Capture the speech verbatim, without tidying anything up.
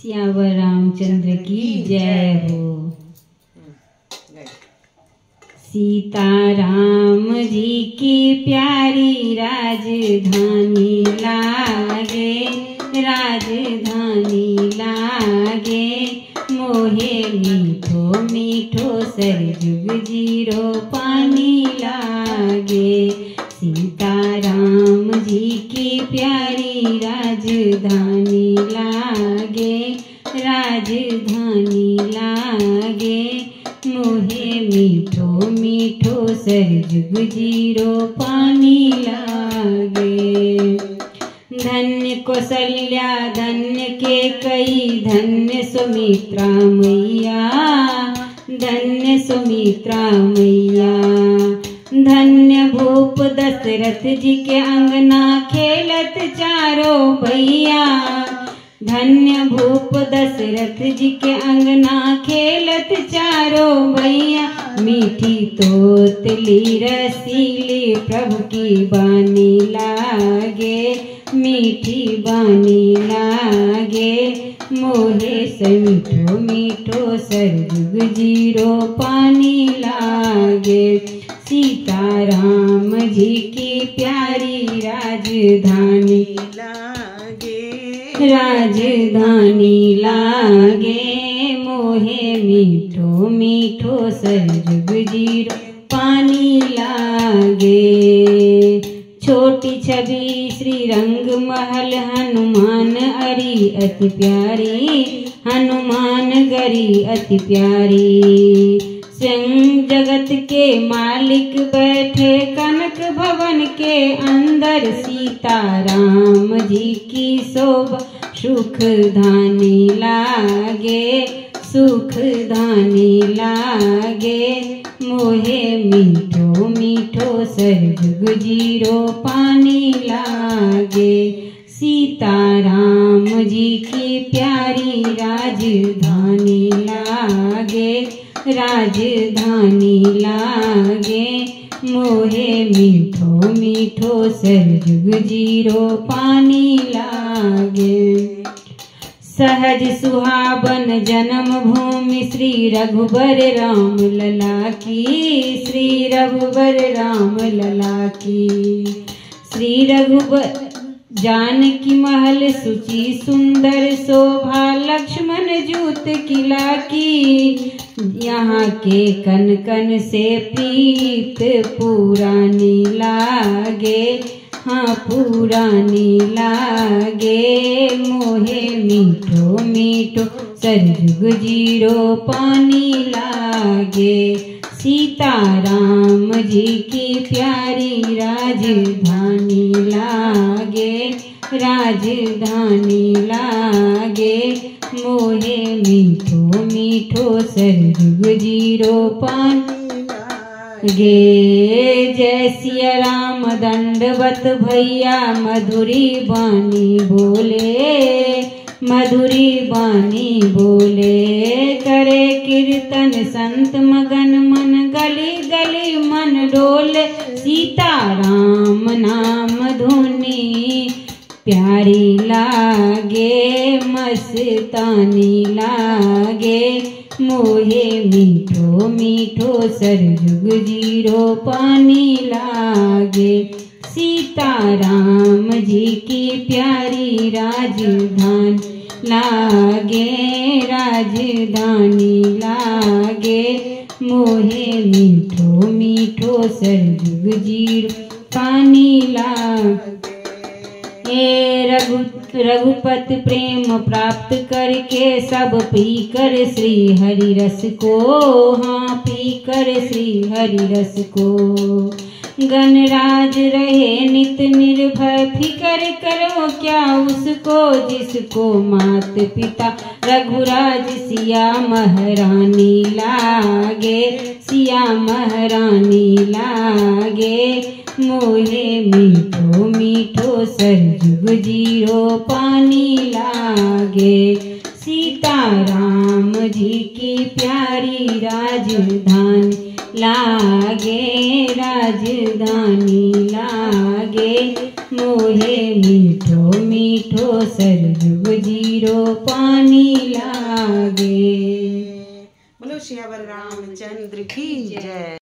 सियावर रामचंद्र की जय हो। सीता राम जी की प्यारी राजधानी लागे, राजधानी लागे, मोहे मीठो मीठो सरजुग जीरो पानी लागे। सीता राम जी की प्यारी राजधानी लागे, राजधानी लागे, मोहे मीठो मीठो सरजुग जीरो पानी लागे। धन्य कौशल्या धन्य कैकेयी धन्य सुमित्रा मैया, धन्य सुमित्रा मैया, धन्य भूप दशरथ जी के अंगना खेलत चारों भैया, धन्य भूप दशरथ जी के अंगना खेलत चारों भैया। मीठी तोतली रसीली प्रभु की बानी लागे, मीठी बानी लागे, मोहे से मीठो मीठो सरजुग जीरो पानी लागे। सीता राम जी की प्यारी राजधानी लागे, राजधानी लागे, मोहे मीठो मीठो सरजुग जीरो पानी लागे। छोटी छवि श्री रंग महल हनुमान अरी अति प्यारी, हनुमान गरी अति प्यारी। स्वयं जगत के मालिक बैठे कनक भवन के अंदर, सीता राम जी की शोभा सुख धानी लागे, सुख धानी लागे, मोहे मीठो मीठो सरजुग जीरो पानी लागे। सीता राम जी की प्यारी राजधानी लागे, राजधानी लागे, मोहे मीठो मीठो सरजुग जीरो पानी लागे। सहज सुहावन जन्म भूमि श्री रघुबर राम लला की, श्री रघुबर राम लला की। श्री रघुबर जानकी महल सुचि सुंदर शोभा, लक्ष्मण जूत किला की। यहाँ के कन कन से प्रीत पुरानी लागे, हाँ पुरानी लागे, मोहे मीठो मीठो सरजुग जीरो पानी लागे। सीता राम जी की प्यारी राजधानी लागे, राजधानी लागे, मोहे मीठो मीठो सरजुग जीरो पानी लागे। जय सिया राम दंडवत भैया मधुरी बानी बोले, मधुरी बानी बोले, करे कीर्तन संत मगन मन गली गली मन डोले। सीता राम नाम धुनी प्यारी लागे, मस्तानी लागे, मोहे मीठो मीठो सरजुग जीरो पानी लागे। सीता राम जी की प्यारी राजधानी लागे, राजधानी लागे, मोहे मीठो मीठो सरजुग जीरो पानी लागे। रघु रघुपति प्रेम प्राप्त करके सब पी कर श्री हरि रस को, हाँ पी कर श्री हरि रस को। गणराज रहे नित निर्भय, फिकर करो क्या उसको, जिसको मात पिता रघुराज सिया महारानी लागे, सिया महारानी लागे, मोहे मीठो मीठो सरजुग जीरो पानी लागे। सीता राम जी की प्यारी राजधानी लागे, राजधानी लागे, मोहे मीठो मीठो सरजुग जीरो पानी लागे। बोलो सियावर रामचंद्र की जय।